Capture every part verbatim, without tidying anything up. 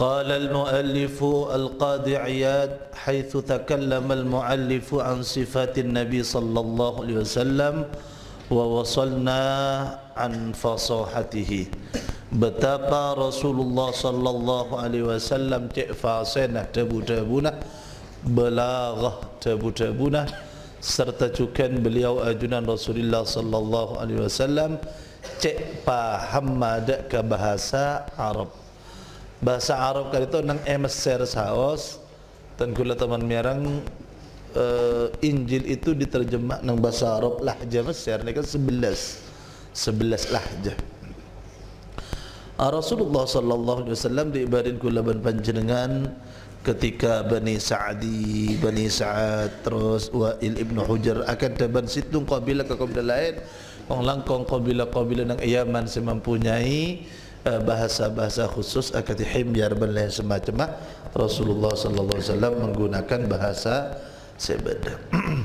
قال المؤلف القاضي عياض حيث تكلم المؤلف عن صفات النبي صلى الله عليه وسلم ووصلنا عن فصاحته. Betapa Rasulullah sallallahu alaihi wasallam cek fasenah tebu-tebunah, balaghah tebu-tebunah, serta cukan beliau ajunan Rasulullah sallallahu alaihi wasallam cek paham madak ke bahasa Arab. Bahasa Arab kali itu nang emeser saos dan kula teman merang uh, Injil itu diterjemah nang bahasa Arab lahjah Mesir ni kan sebelas sebelas lahjah. Rasulullah sallallahu alaihi wasallam diibarin kula ban panjenengan ketika Bani Sa'di, Bani Sa'ad, terus Wa'il ibn Hujr akan teban situng kabilah ke kabilah lain, orang langkong kabilah-kabilah nang Yaman semampunyai uh, bahasa-bahasa khusus akan dihimyar dan lain semacam. Rasulullah sallallahu alaihi wasallam menggunakan bahasa sebeda.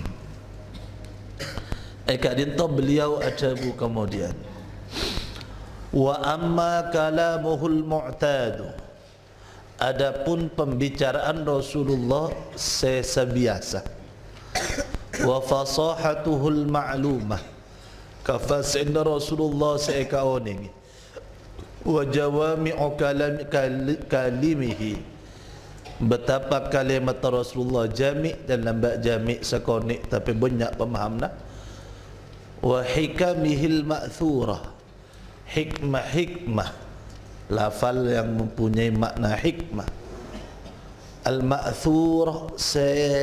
Eka dinto beliau ajabu kemudian. Wa amma kalamuhul mu'tadu, adapun pembicaraan Rasulullah sebiasa, wa fasahatuhul ma'lumah, kafasin Rasulullah seekaoning, wa jawami'u kalam kalimihi, betapa kalimat Rasulullah jami' dan lambak jami' sekonik tapi banyak pemahamna, wa hikamihil ma'thurah, hikmah-hikmah, lafal yang mempunyai makna hikmah. Al-ma'thur se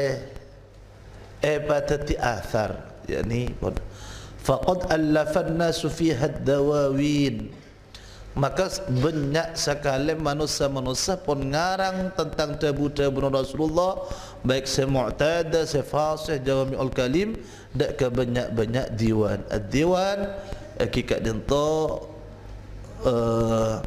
ebatati athar, yakni faqad allafan nasu fiha ad-dawawin, maka banyak sekali manusia-manusia pun ngarang tentang tabu-tabu Rasulullah, baik se mu'tada, se fasih, jawami'ul kalim, dak ke banyak-banyak diwan. Ad-diwan hakikat dinto Uh,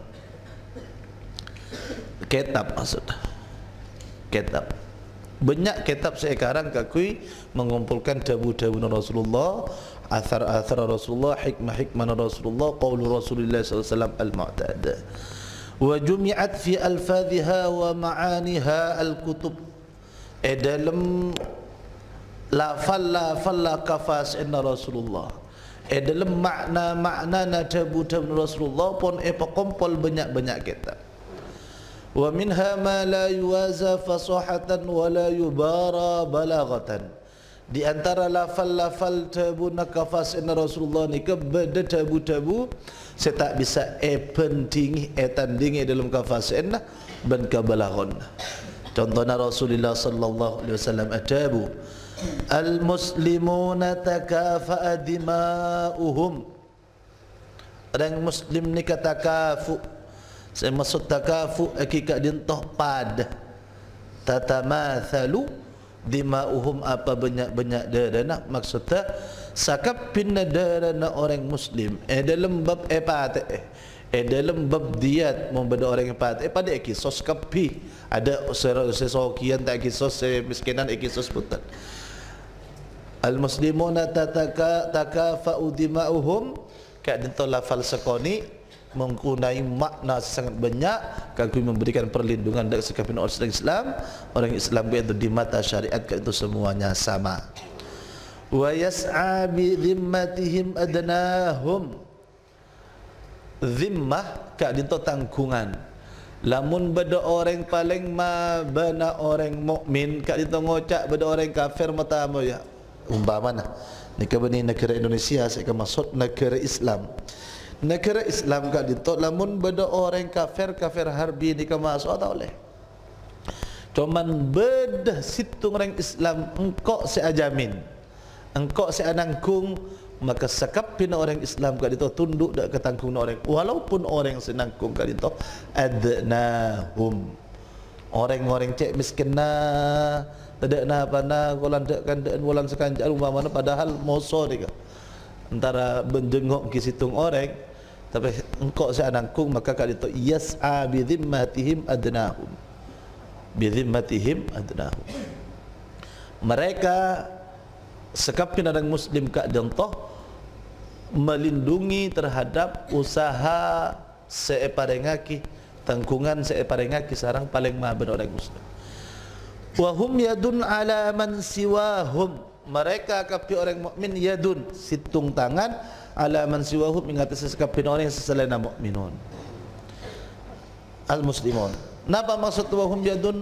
kitab maksudnya kitab, banyak kitab sekarang kakui mengumpulkan tabu-tabu Rasulullah, athar-athar Rasulullah, hikmah-hikmah Rasulullah, qaul Rasulullah sallallahu alaihi wasallam al-mu'tada, wa jumi'at fi alfadhiha wa ma'aniha al-kutub, eh dalam lafal-lafal kafas inna Rasulullah, eh dalam makna-makna tabu-tabu Rasulullah pun eh pekompol banyak-banyak kitab. Wa minha ma la yuwaza fasahatan wa la yubara balaghatan, di antara lafal-lafal tabu nakafas inna Rasulullah ni ke beda tabu-tabu saya tak bisa eh penting eh tandingi dalam kafas inna ban kabalaghon. Contohnya Rasulullah sallallahu alaihi wasallam atabu al-muslimuna takafa'a dima'uhum, orang muslim ni kata kafu, saya maksud takafu hakikat dintoh pada tatamathalu dima'uhum, apa banyak-banyak darana, maksudnya sakap pinna darana orang muslim eh dalam bab eh patih eh eh dalam bab diat membeda orang yang patih eh pada kisos kapi ada sesokian tak kisos miskinan eh kisos putan. Al-muslimuna tataka takafa'u dima'uhum, kat dinto lafal sekoni menggunai makna sangat banyak, kami memberikan perlindungan dari sekalian orang Islam, orang Islam itu di mata syariat itu semuanya sama. Wa yas'a bi dhimmatihim adnahum, zimmah kat dinto tanggungan, lamun beda orang paling ma bana orang mukmin kat dinto ngocak beda orang kafir mata ya umpama nah ni kabani negara Indonesia saya maksud negara Islam, negara Islam kat dinto lamun beda orang kafir kafir harbi ni ka masuk atau oleh cuman beda situng orang Islam engkau seajamin engkau seanangkung, maka sakapina orang Islam kat dinto tunduk dak ketangkung orang walaupun orang senangkung kat dinto adnahum, orang-orang cek miskin na tidak na pana golan dak kan dak golan sekanjar umpama padahal moso dia antara benjengok ki situng orang tapi engkau seanangkung, maka kat dinto yas'a bi dhimmatihim adnahum, bi dhimmatihim adnahum, mereka sekapin orang muslim kat dinto melindungi terhadap usaha seeparengaki tangkungan saya paringaki sarang paling mah benar orang muslim. Wa hum yadun ala man siwahum, mereka kapi orang mukmin yadun situng tangan ala man siwahum mengatasi kapi orang yang selain mukminun al muslimun. Napa maksud wa hum yadun?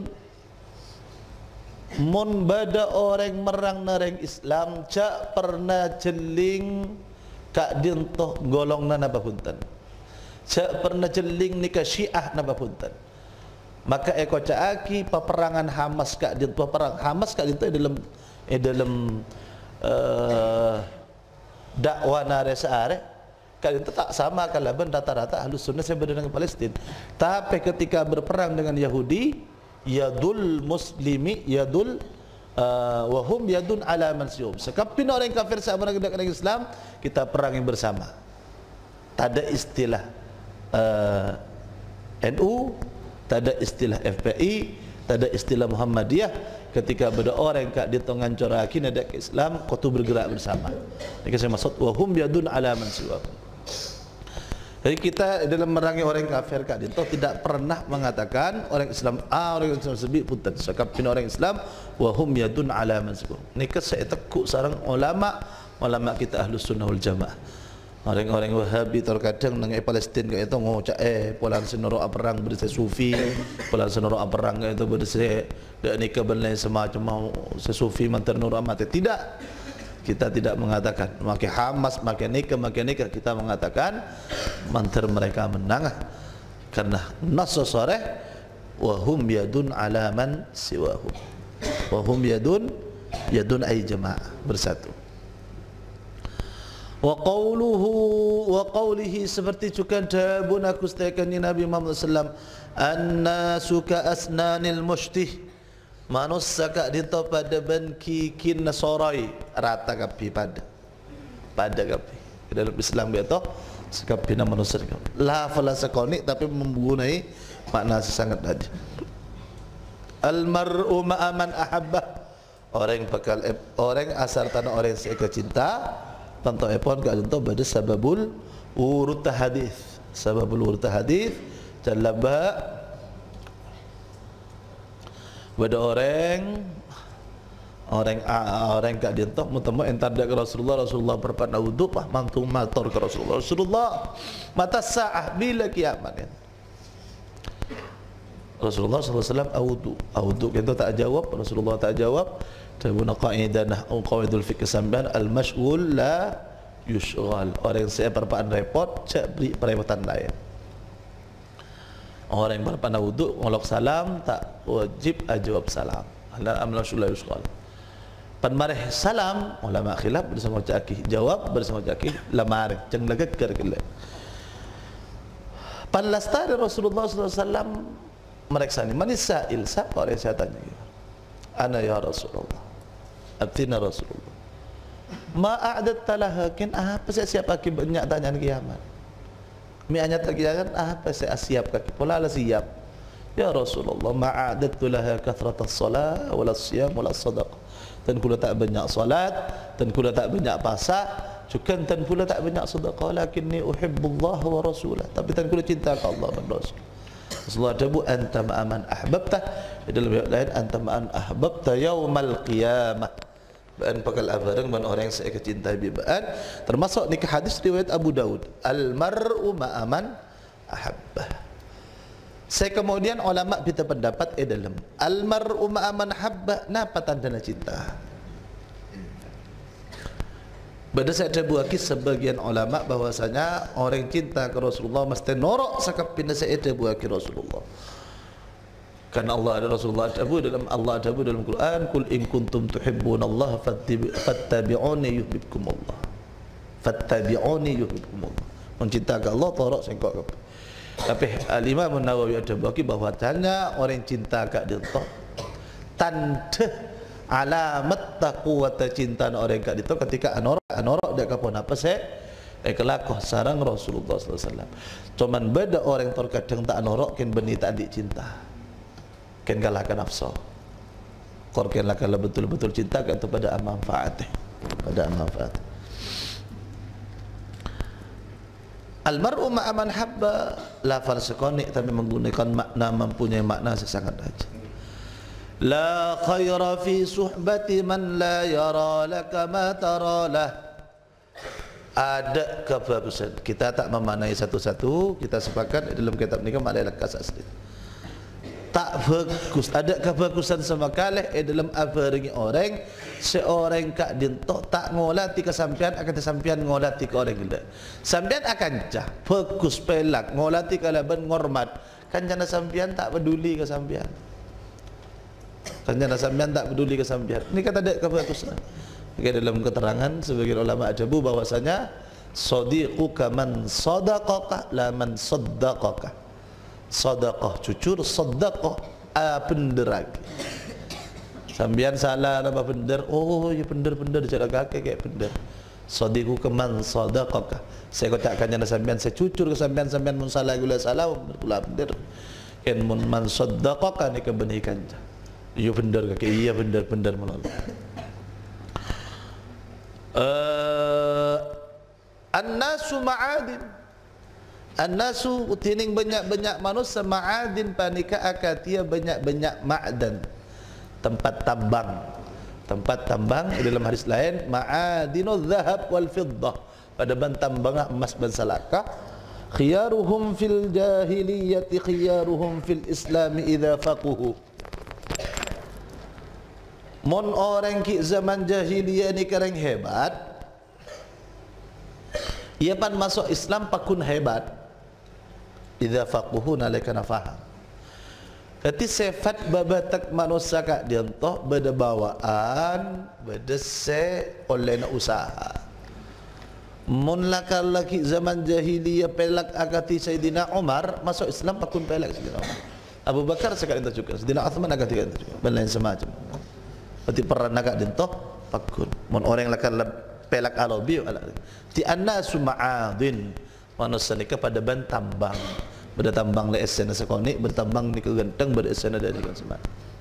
Mun bada orang merang nareng Islam cak pernah celing kak dintoh golong na napa punten, cak pernah celing nikah Syiah napa punten, maka eko caaki peperangan Hamas kak dintoh perang Hamas kak dintoh dalam eh dalam uh, dakwah nare saare kak dintoh tak sama kalaban rata-rata Ahlus Sunnah saya dengan Palestina, tapi ketika berperang dengan Yahudi yadul muslimi yadul uh, wahum yadun ala man siyum, sekapin orang kafir sama dengan Islam kita perangin bersama. Tak ada istilah uh, N U, tak ada istilah F P I, tak ada istilah Muhammadiyah. Ketika ada orang kak di tongan corakin ada ke Islam kau tu bergerak bersama. Ini saya maksud wahum yadun ala man siyum. Jadi kita dalam merangi orang kafir kak dinto tidak pernah mengatakan orang Islam A, orang Islam sebut punten sekapin orang Islam wa hum yadun ala man sibuk. Nika saya tekuk sarang ulama ulama kita Ahlus Sunnah wal Jamaah. Orang-orang Wahabi terkadang nang Palestin kaya itu ngocak eh pulang senoro perang bersih sufi, pulang senoro perang itu bersih dak nika benlain semacam mau sesufi mantar nur amat. Tidak. Kita tidak mengatakan makai Hamas, makai nikah, makai nikah. Kita mengatakan mantar mereka menang karena nas sharih wa hum yadun ala man siwahum. Wa hum yadun yadun ay jamaah bersatu. Wa qawluhu wa qawlihi seperti cukan dabun aku setakan Nabi Muhammad sallallahu alaihi wasallam annasu ka asnanil mushtih, manusia kak dito pada ban kikin nasorai rata kapi pada pada kapi dalam Islam beto sekapi nama manusia la falasa konik tapi menggunai makna sangat tadi. Almar'u ma'aman ahabbah, orang bakal orang asal tanah orang yang saya cinta tanto epon kak dito pada sababul urut hadis, sababul urut hadis jalaba pada orang orang orang kak dientok mutamo entar dak Rasulullah Rasulullah berpada wudu pah mantung mator ke Rasulullah Rasulullah mata saah bila kiamat kan Rasulullah sallallahu alaihi wasallam awudu awudu kita tak jawab Rasulullah tak jawab tabuna qaidanah au qaidul fiqh samban al mashghul la yushghal, orang saya perpaan repot cak beri perepotan lain. Orang yang berpandang wuduk ngolok salam tak wajib jawab salam. Ala amla syula yusqal. Pan marih salam ulama khilaf bersama caki jawab bersama caki lamar ceng lagakar kele. Pan lastari Rasulullah sallallahu alaihi wasallam mereka ni manis sa'il siapa orang saya tanya. Ana ya Rasulullah. Abtina Rasulullah. Ma a'datta laha kin apa saya siap aki banyak tanyaan kiamat. Mi hanya terkirakan apa saya siap kaki pola lah siap ya Rasulullah ma'adatu laha kathratas salat wala siyam wala sadaqah, dan kula tak banyak salat dan kula tak banyak puasa juga dan kula tak banyak sedekah lakinni uhibbullah wa rasulah, tapi dan kula cinta ke Allah dan Rasul. Rasulullah dabu anta ma'aman ahbabta, dalam riwayat lain anta ma'an ahbabta yaumal qiyamah, baan pakal abareng man orang yang saya kecintai bibaan, termasuk nikah hadis riwayat Abu Daud al mar'u ma'aman ahabbah. Saya kemudian ulama kita pendapat eh dalam al mar'u ma'aman ahabbah napa tandana cinta. Pada saya ada buaki sebagian ulama bahwasanya orang cinta ke Rasulullah mesti norok sakap pindah saya ada buaki Rasulullah. Karena Allah ada Rasulullah ada dalam Allah ada dalam Quran kul in kuntum tuhibbunallaha fattabi'uni yuhibbukumullah fattabi'uni yuhibbukumullah, mencintai Allah torok sengkok. Tapi Al-Imam An-Nawawi ada bagi bahwasanya orang cinta kak dia tanda alamat taqwa cinta orang kak dia ketika anorok anorok dak kapon apa saya eh kelakuh sarang Rasulullah sallallahu alaihi wasallam. Cuman beda orang terkadang tak anorok kan benih tak adik cinta kan kalahkan nafsu korkan kalau betul-betul cinta kepada manfaatnya pada manfaat. Almar'u ma'a man habba, lafal sekonik tapi menggunakan makna, mempunyai makna sesangat aja. La khaira fi suhbati man la yara laka ma tara lah. Ada kebagusan. Kita tak memaknai satu-satu, kita sepakat dalam kitab ni kan makna lekas asli. Tak bagus, ada kebagusan sama kalih eh dalam abaringi orang seorang kak dintok tak ngolati kesampian akan kesampian ngolati ke orang gila. Sampian akan cah bagus pelak ngolati kalaban ngormat kan jana sampian tak peduli kesampian. Kan jana sampian tak peduli kesampian. Ini kata ada kebagusan. Okay, dalam keterangan sebagian ulama ajabu bahwasanya sadiquka man sadaqaka la man saddaqaka. Sadaqah jujur, sadaqah ah, bener lagi. Sambian salah apa bener? Oh ya bener-bener cara kakek kayak bener. Sadiquka man sadaqaka. Saya katakan jana sambian saya jujur ke sambian sambian mun salah gula salah betul bener. Ken mun man saddaqaka ni kebenikan. Ya bener kakek, iya bener-bener melalui. Uh, An-nasu ma'adin. An-nasu tining banyak-banyak manusia ma'adin panika akatia banyak-banyak ma'dan. Tempat tambang. Tempat tambang dalam hadis lain ma'adinul zahab wal fiddah. Pada ban tambang emas dan salaka. Khiyaruhum fil jahiliyati khiyaruhum fil islami idza faquhu. Mon orang ki zaman jahiliyah ni kereng hebat. Ia pan masuk Islam pakun hebat. Idza faquhu nalekana faham. Kati sifat babatak manusia kak dientoh beda bawaan, beda se oleh na usaha. Mon lakal laki zaman jahiliyah pelak akati Sayyidina Umar masuk Islam pakun pelak Sayyidina Umar. Abu Bakar sekali itu juga. Sayyidina Uthman akati itu juga. Dan lain semacam. Berarti peran agak dintoh pakun. Mon orang lakal pelak alabi ala. Ti annasu ma'adin. Manusia ni kepada ban tambang. Beda tambang le esena sekonik, bertambang ni kegenteng ber esena dari kan semua.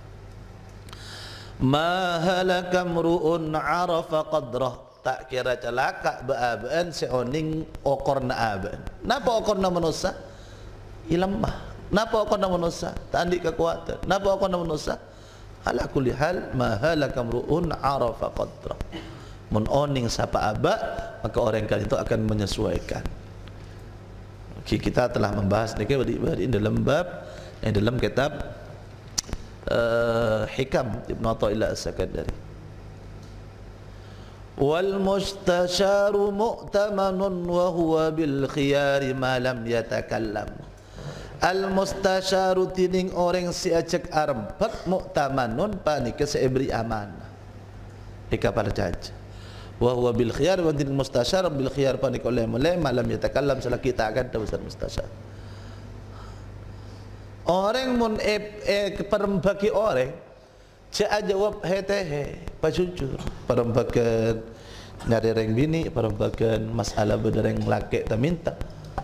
Ma halaka mruun arafa qadrah. Tak kira celaka beaban seoning okorna aban. Napa okorna manusia? Ilamah. Napa okorna manusia? Tak andik kekuatan. Napa okorna manusia? Ala kulli hal ma halaka mruun arafa qadrah. Mun oning sapa aba maka orang kali itu akan menyesuaikan. Okay, kita telah membahas ni di dalam bab yang dalam kitab uh, Hikam Ibn Athaillah As-Sakandari. Wal mustasyaru mu'tamanun wa huwa bil khiyari ma lam yatakallam. Al mustasyaru tining orang si acak arempak mu'tamanun panika seibri amanah. Ika para jaj. Wa huwa bil khiyar wa tin mustasyar bil khiyar panik oleh mulai malam yatakallam salah kita akan tawassul mustasyar. Orang mun e, e perembaki orang cak jawab hetehe pajujur perembakan nyari reng bini perembakan masalah berdereng laki tak minta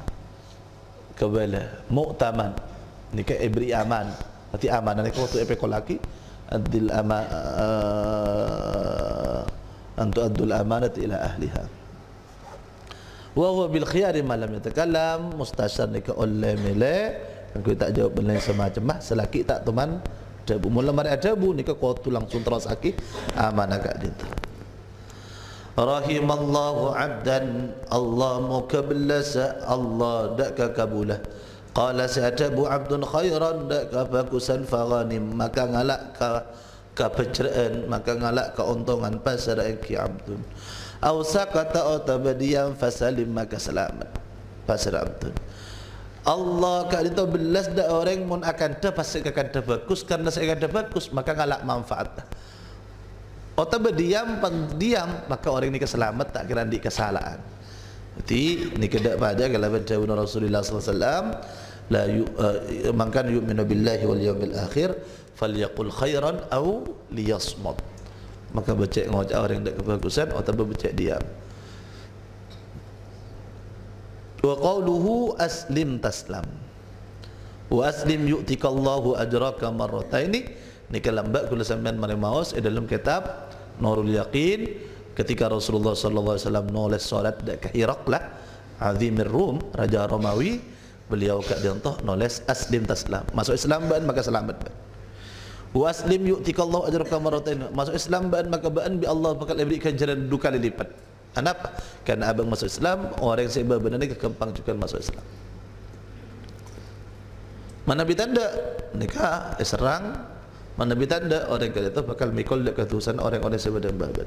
kebala mu'taman ni ke ibri aman berarti amanah ni waktu epe kolaki adil ama uh, antu adul amanat ila ahliha wa huwa bil khiyari ma lam yatakallam mustasyar ni ke oleh mele aku tak jawab benda semacam mah selaki tak teman dabu mula mari adabu ni ke kuatu langsung terus aki amanah gak dinta. Rahimallahu abdan Allah mukablasa Allah dak kabulah. Qala sa'adabu abdun khairan dak kabagusan faghanim maka ngalak ka kepecraan maka ngalak keuntungan pasar ki abdun. Aw saqata aw tabadiyan fasalim maka selamat pasar abdun. Allah kat itu belas dak orang mun akan dah pasti akan dah bagus karena saya akan dah bagus maka ngalak manfaat. Atau berdiam pendiam maka orang ini keselamat tak kira di kesalahan. Jadi ni kedak pada kalau baca Rasulullah sallallahu alaihi wasallam la uh, man kana yu'minu billahi wal yawmil akhir falyaqul khairan aw liyasmut. Maka baca ngajak orang dak kebagusan atau baca diam. Wa qawluhu aslim taslam wa aslim yu'tikallahu ajraka marrataini ni kalambak kula sampean mari maos dalam kitab Nurul Yaqin ketika Rasulullah sallallahu alaihi wasallam nulis salat dak Hiraqlah Azimir Rum, raja Romawi, beliau kat dia entah noles aslim taslam. Masuk Islam ban maka selamat ban. Wa aslim yu'tikallahu ajraka marratain. Masuk Islam ban maka ban bi Allah bakal berikan jalan dua kali lipat. Kenapa? Karena abang masuk Islam, orang yang sebab benar ni kekempang juga masuk Islam. Mana bitanda nikah serang, mana bitanda orang kata itu bakal mikul dekat ketusan orang-orang sebab benar.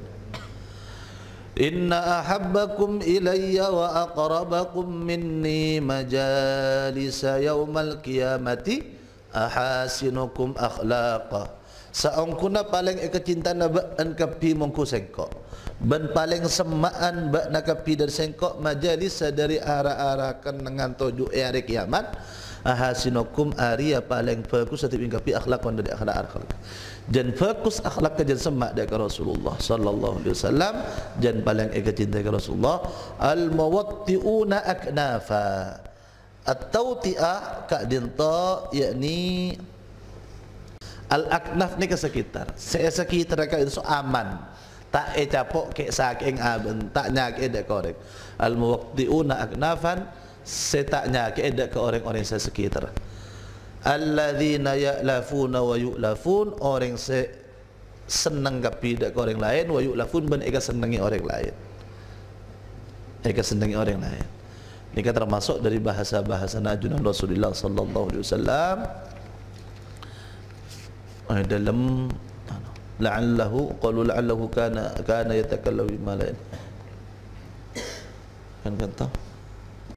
Inna ahabbakum ilayya wa aqrabakum minni majalisa yaumal qiyamati ahasinukum akhlaqa. Saungkuna paling ekacinta nabaan kapi mongku sengkok. Ben paling semaan bak nakapi dari sengkok majalis dari arah-arahkan dengan tujuh hari kiamat. Ahasinukum aria paling bagus setiap ingkapi akhlak dari akhlak akhlak. Dan fokus akhlak kajian semak dari Rasulullah sallallahu alaihi wasallam dan paling ekacinta dari Rasulullah al-muwatti'una aknafa. At-tawti'ah kak dinta yakni al-aknaf ni ke sekitar. Saya sekitar kak itu aman. Tak e capok ke saking aben tak nyak edak korek. Al-muwatti'una aknafan setak nyak edak ke orang-orang saya sekitar. Alladzina ya'lafuna wa yu'lafun, orang se senang kapi dak ke orang lain, wa yu'lafun ben eka senangi orang lain. Eka senangi orang lain. Ini kan termasuk dari bahasa-bahasa najunan Rasulullah sallallahu alaihi wasallam dalam la'allahu qalu la'allahu kana kana yatakallamu bima la kan kata